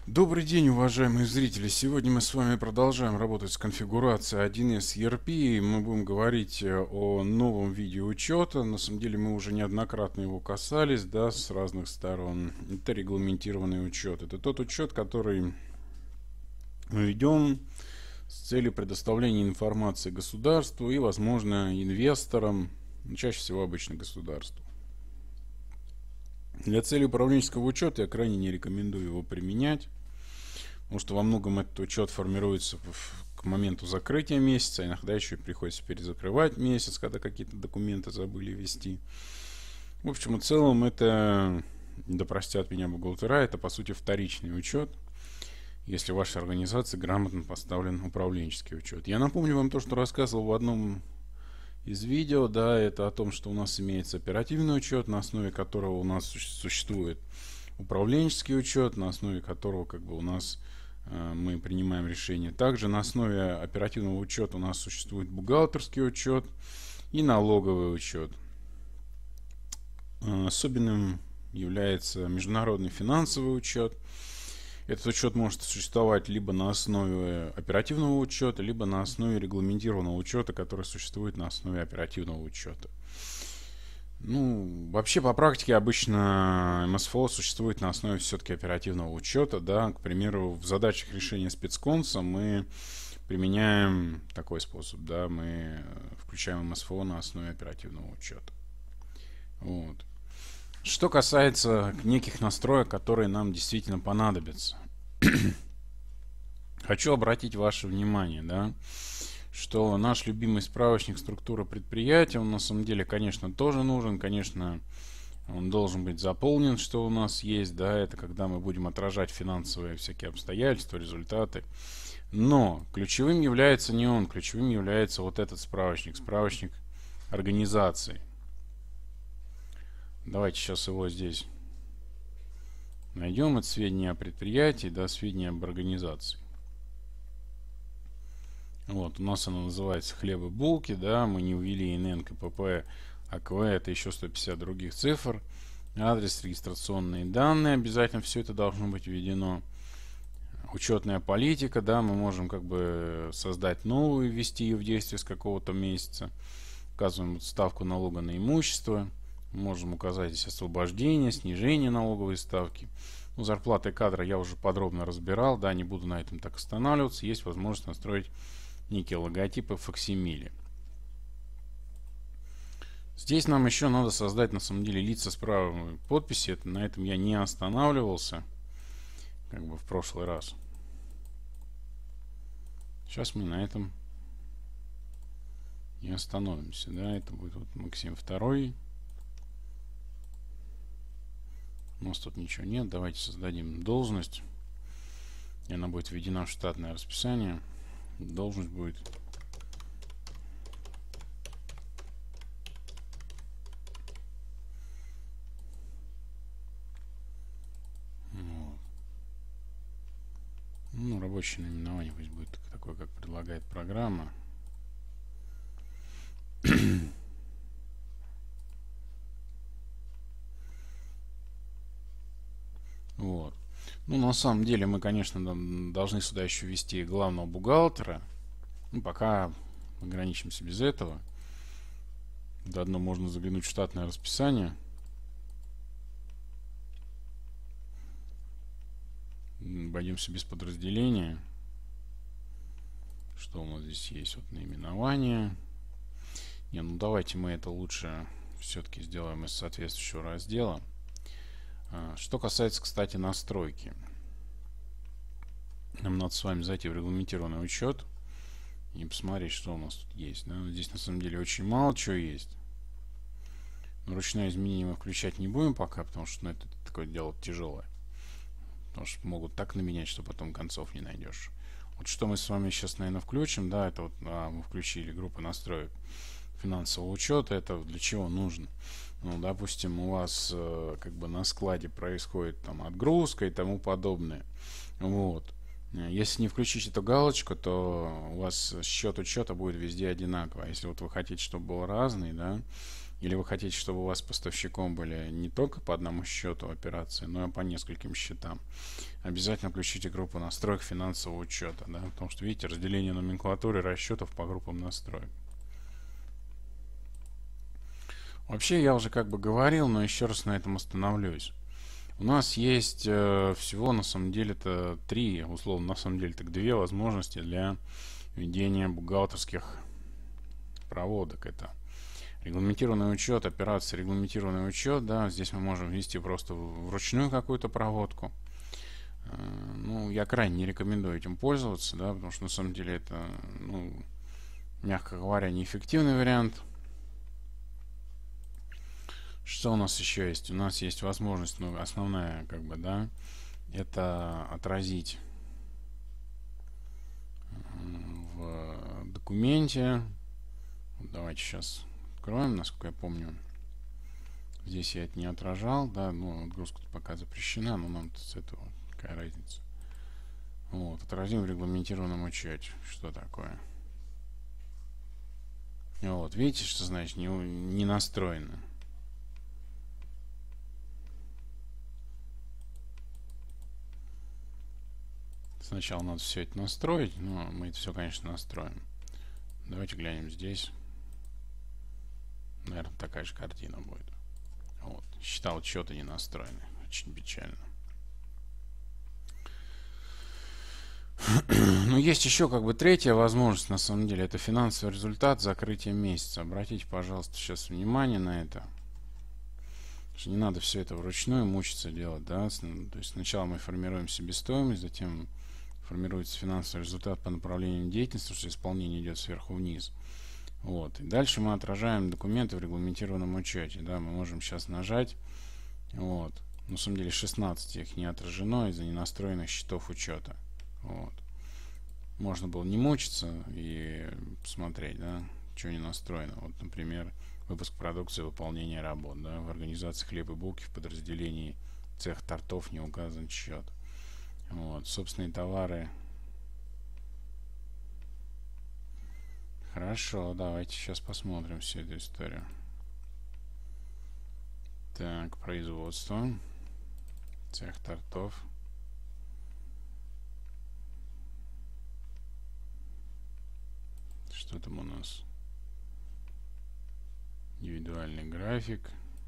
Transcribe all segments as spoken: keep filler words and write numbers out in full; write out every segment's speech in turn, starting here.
Добрый день, уважаемые зрители! Сегодня мы с вами продолжаем работать с конфигурацией один эс и ар пи. Мы будем говорить о новом виде учета. На самом деле мы уже неоднократно его касались, да, с разных сторон. Это регламентированный учет. Это тот учет, который мы ведем с целью предоставления информации государству и, возможно, инвесторам, чаще всего обычно государству. Для цели управленческого учета я крайне не рекомендую его применять, потому что во многом этот учет формируется к моменту закрытия месяца, иногда еще и приходится перезакрывать месяц, когда какие-то документы забыли ввести. В общем и целом это, да простят меня бухгалтера, это по сути вторичный учет, если в вашей организации грамотно поставлен управленческий учет. Я напомню вам то, что рассказывал в одном из видео, да, это о том, что у нас имеется оперативный учет, на основе которого у нас существует управленческий учет, на основе которого как бы у нас э, мы принимаем решения. Также на основе оперативного учета у нас существует бухгалтерский учет и налоговый учет. Э, особенным является международный финансовый учет. Этот учет может существовать либо на основе оперативного учета, либо на основе регламентированного учета, который существует на основе оперативного учета. Ну, вообще по практике обычно эм эс эф о существует на основе все-таки оперативного учета, да. К примеру, в задачах решения спецконса мы применяем такой способ, да, мы включаем эм эс эф о на основе оперативного учета. Вот. Что касается неких настроек, которые нам действительно понадобятся. Хочу обратить ваше внимание, да, что наш любимый справочник структуры предприятия, он на самом деле, конечно, тоже нужен, конечно, он должен быть заполнен, что у нас есть, да, это когда мы будем отражать финансовые всякие обстоятельства, результаты. Но ключевым является не он, ключевым является вот этот справочник, справочник организации. Давайте сейчас его здесь найдем. Это сведения о предприятии, да, сведения об организации. Вот, у нас оно называется хлеб и булки, да, мы не ввели эн эн, ка пэ пэ, а ка вэ, это еще сто пятьдесят других цифр. Адрес, регистрационные данные, обязательно все это должно быть введено. Учетная политика, да, мы можем как бы создать новую, ввести ее в действие с какого-то месяца. Указываем ставку налога на имущество. Можем указать здесь освобождение, снижение налоговой ставки. Ну, зарплаты кадра я уже подробно разбирал, да, не буду на этом так останавливаться. Есть возможность настроить некие логотипы факсимиле. Здесь нам еще надо создать на самом деле лица с правом подписи. Это, на этом я не останавливался, как бы в прошлый раз. Сейчас мы на этом и остановимся, да, это будет вот Максим второй. У нас тут ничего нет. Давайте создадим должность. И она будет введена в штатное расписание. Должность будет вот. Ну, рабочее наименование пусть будет такое, как предлагает программа. Вот. Ну, на самом деле, мы, конечно, должны сюда еще ввести главного бухгалтера. Ну, пока ограничимся без этого. Заодно можно заглянуть в штатное расписание. Обойдемся без подразделения. Что у нас здесь есть? Вот наименование. Не, ну давайте мы это лучше все-таки сделаем из соответствующего раздела. Что касается, кстати, настройки. Нам надо с вами зайти в регламентированный учет и посмотреть, что у нас тут есть. Да? Здесь на самом деле очень мало чего есть. Но ручное изменение мы включать не будем пока, потому что ну, это такое дело тяжелое. Потому что могут так наменять, что потом концов не найдешь. Вот что мы с вами сейчас, наверное, включим. Да, это вот а, мы включили группу настроек финансового учета. Это для чего нужно? Ну, допустим, у вас э, как бы на складе происходит там отгрузка и тому подобное. Вот. Если не включить эту галочку, то у вас счет учета будет везде одинаковый. А если вот вы хотите, чтобы был разный, да, Или вы хотите, чтобы у вас поставщиком были не только по одному счету операции, но и по нескольким счетам, обязательно включите группу настроек финансового учета, да, потому что, видите, разделение номенклатуры расчетов по группам настроек. Вообще, я уже как бы говорил, но еще раз на этом остановлюсь. У нас есть э, всего, на самом деле-то, три, условно, на самом деле, так две возможности для ведения бухгалтерских проводок. Это регламентированный учет, операция регламентированный учет, да, здесь мы можем ввести просто вручную какую-то проводку. Э, ну, я крайне не рекомендую этим пользоваться, да, потому что, на самом деле, это, ну, мягко говоря, неэффективный вариант. Что у нас еще есть? У нас есть возможность, ну, основная, как бы, да, это отразить в документе. Давайте сейчас откроем, насколько я помню. Здесь я это не отражал, да, ну, отгрузка пока запрещена, но нам с этого какая разница. Вот, отразим в регламентированном учете. Что такое? Вот, видите, что значит не, не настроено? Сначала надо все это настроить, но мы это все, конечно, настроим. Давайте глянем здесь. Наверное, такая же картина будет. Вот. Считал, что-то не настроены. Очень печально. Но есть еще как бы третья возможность, на самом деле. Это финансовый результат закрытия месяца. Обратите, пожалуйста, сейчас внимание на это. Что не надо все это вручную мучиться делать, да. То есть сначала мы формируем себестоимость, затем формируется финансовый результат по направлению деятельности, потому что исполнение идет сверху вниз. Вот. И дальше мы отражаем документы в регламентированном учете. Да, мы можем сейчас нажать. Вот. Но, на самом деле шестнадцать их не отражено из-за ненастроенных счетов учета. Вот. Можно было не мучиться и посмотреть, да, что не настроено. Вот, например, выпуск продукции, выполнение работ. Да, в организации хлеб и булки в подразделении цех тортов не указан счет. Вот, собственные товары. Хорошо, давайте сейчас посмотрим всю эту историю. Так, производство. Цех тортов. Что там у нас? Индивидуальный график.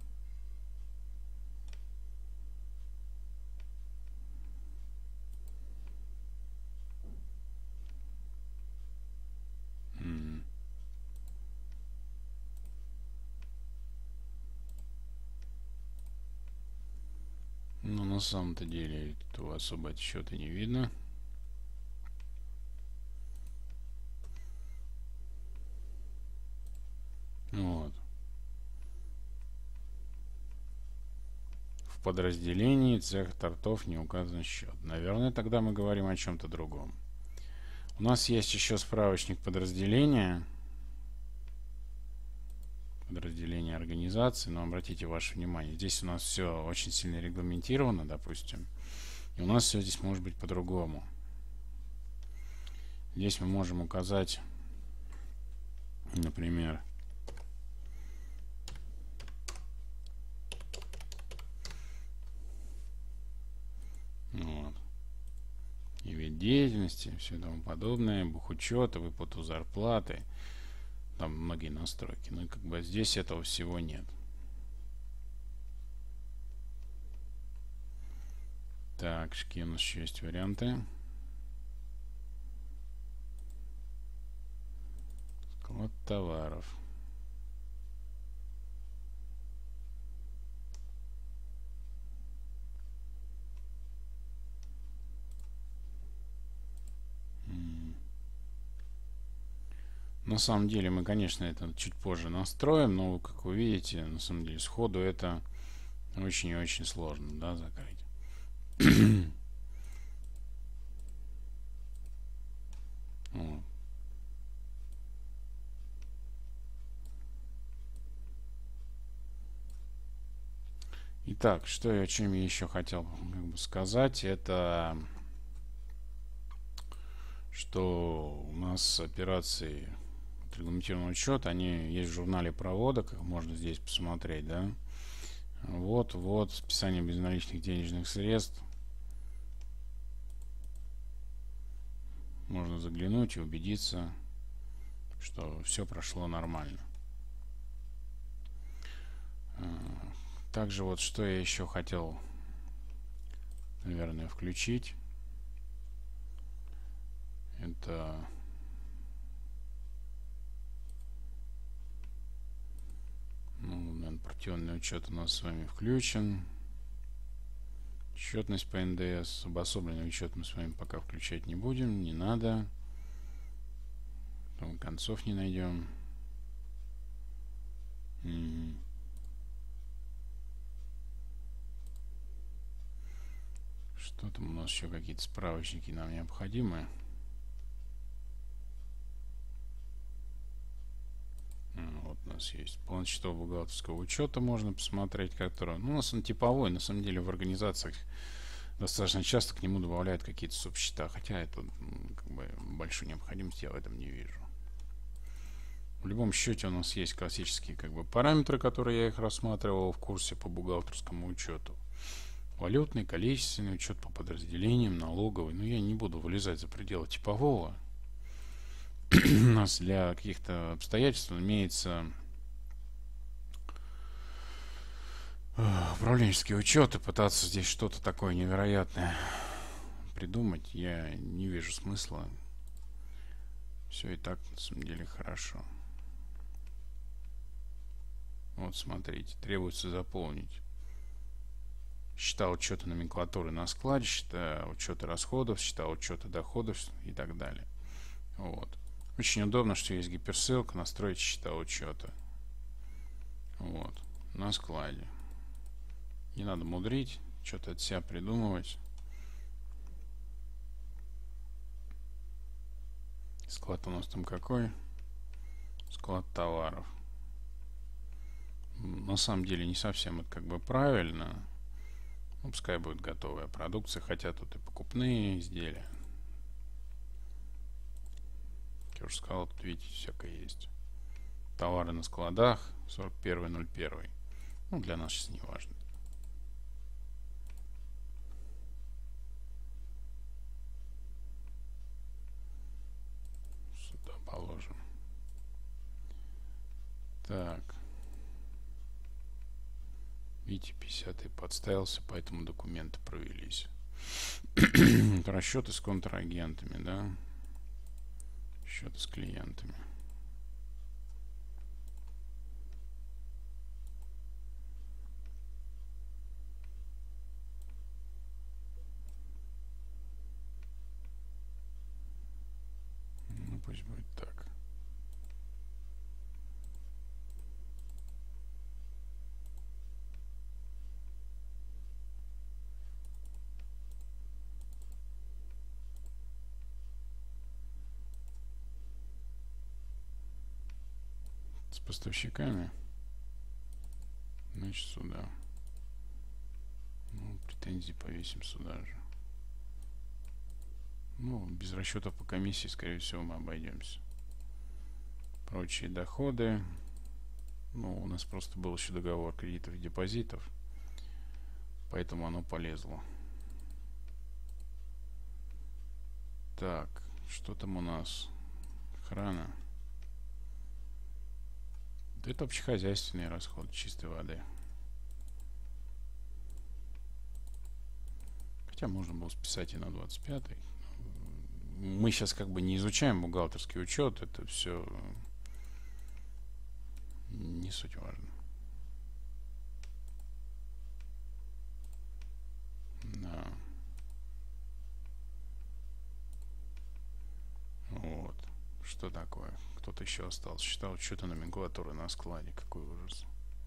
Но на самом-то деле тут особо отчета не видно. Вот. В подразделении цех тортов не указан счет. Наверное, тогда мы говорим о чем-то другом. У нас есть еще справочник подразделения. Подразделение организации, но обратите ваше внимание, здесь у нас все очень сильно регламентировано, допустим, и у нас все здесь может быть по-другому. Здесь мы можем указать, например, вот, и вид деятельности, все тому подобное, бухучета, выплату зарплаты. Там многие настройки. Но как бы здесь этого всего нет. Так, какие у нас еще есть варианты? Склад товаров. На самом деле мы, конечно, это чуть позже настроим, но, как вы видите, на самом деле сходу это очень и очень сложно, да, закрыть. Вот. Итак, что я о чем я еще хотел как бы сказать, это что у нас операции регламентированного учета, они есть в журнале проводок, их можно здесь посмотреть, да. Вот, вот, списание безналичных денежных средств. Можно заглянуть и убедиться, что все прошло нормально. Также вот что я еще хотел, наверное, включить. Это ну, наверное, партийный учет у нас с вами включен. Отчетность по эн дэ эс. Обособленный учет мы с вами пока включать не будем. Не надо. Потом концов не найдем. М-м. Что там у нас еще? Какие-то справочники нам необходимы. Вот у нас есть план счетов бухгалтерского учета, можно посмотреть, который, ну, у нас он типовой, на самом деле в организациях достаточно часто к нему добавляют какие-то субсчета, хотя это как бы большой необходимости я в этом не вижу. В любом счете у нас есть классические как бы параметры, которые я их рассматривал в курсе по бухгалтерскому учету. Валютный, количественный учет по подразделениям, налоговый. Но я не буду вылезать за пределы типового. У нас для каких-то обстоятельств имеется управленческий учет, и пытаться здесь что-то такое невероятное придумать я не вижу смысла. Все и так на самом деле хорошо. Вот смотрите, требуется заполнить счета учета номенклатуры на складе, счета учета расходов, счета учета доходов и так далее. Вот. Очень удобно, что есть гиперссылка, настроить счета учета. Вот. На складе. Не надо мудрить, что-то от себя придумывать. Склад у нас там какой? Склад товаров. На самом деле не совсем это как бы правильно. Ну, пускай будет готовая продукция, хотя тут и покупные изделия. Как я уже сказал, тут видите, всякое есть. Товары на складах сорок первый ноль первый. Ну, для нас сейчас не важно. Сюда положим. Так. Видите, пятидесятый подставился, поэтому документы провелись. Расчеты с контрагентами, да? Счеты с клиентами. Ну, пусть будет так. С поставщиками. Значит, сюда. Ну, претензии повесим сюда же. Ну, без расчетов по комиссии, скорее всего, мы обойдемся. Прочие доходы. Ну, у нас просто был еще договор кредитов и депозитов. Поэтому оно полезло. Так, что там у нас? Охрана. Это общехозяйственные расходы чистой воды. Хотя можно было списать и на двадцать пятый. Мы сейчас как бы не изучаем бухгалтерский учет. Это все не суть важно. Да. Вот. Что такое? Кто-то еще остался. Считал что-то номенклатуры на складе. Какой ужас.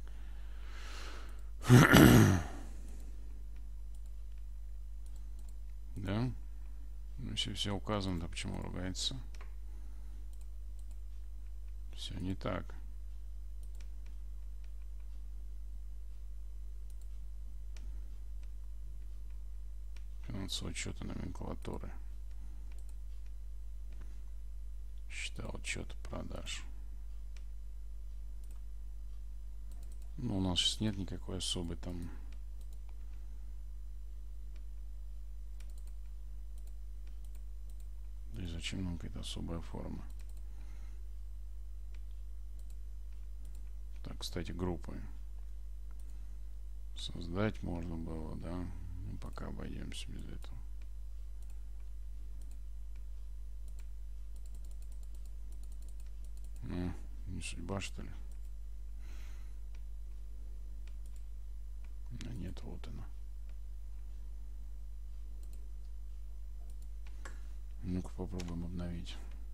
Да? Ну, если все указано, то почему ругается? Все не так. Финансовый учет номенклатуры. Счета учета продаж. Ну, у нас сейчас нет никакой особой там. Да и зачем нам какая-то особая форма? Так, кстати, группы создать можно было, да? Ну, пока обойдемся без этого. Ну, не судьба, что ли? А нет, вот она. Ну-ка попробуем обновить.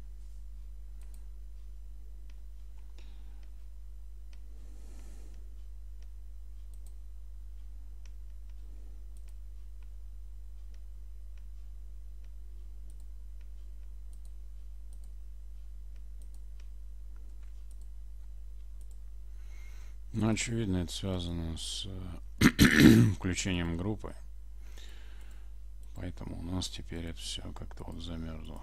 Ну, очевидно, это связано с включением группы. Поэтому у нас теперь это все как-то вот замерзло.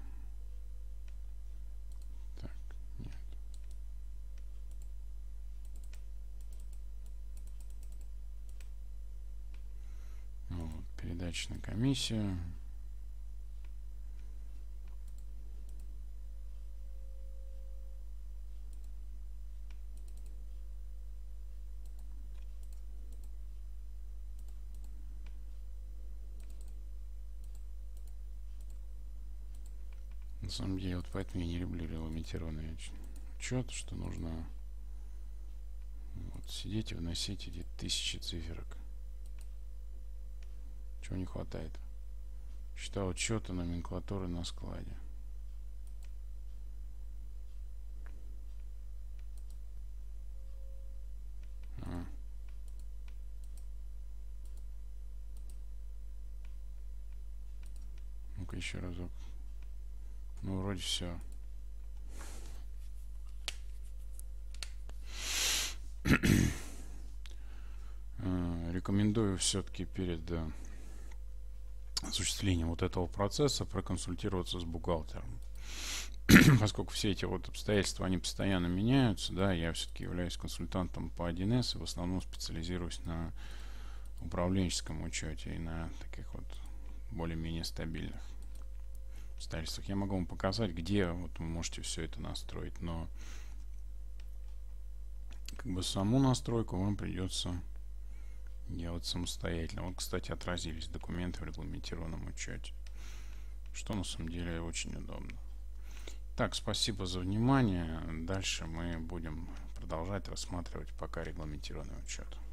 Так, нет. Вот, передача на комиссию. На самом деле, вот поэтому я не люблю регламентированный учет, что нужно вот сидеть и вносить эти тысячи циферок. Чего не хватает? Счета учета, номенклатуры на складе. А. Ну-ка еще разок. Ну, вроде все. Рекомендую все-таки перед осуществлением вот этого процесса проконсультироваться с бухгалтером. Поскольку все эти вот обстоятельства, они постоянно меняются, да, я все-таки являюсь консультантом по один эс и в основном специализируюсь на управленческом учете и на таких вот более-менее стабильных обстоятельствах. Я могу вам показать, где вот вы можете все это настроить, но как бы саму настройку вам придется делать самостоятельно. Вот, кстати, отразились документы в регламентированном учете, что на самом деле очень удобно. Так, спасибо за внимание. Дальше мы будем продолжать рассматривать пока регламентированный учет.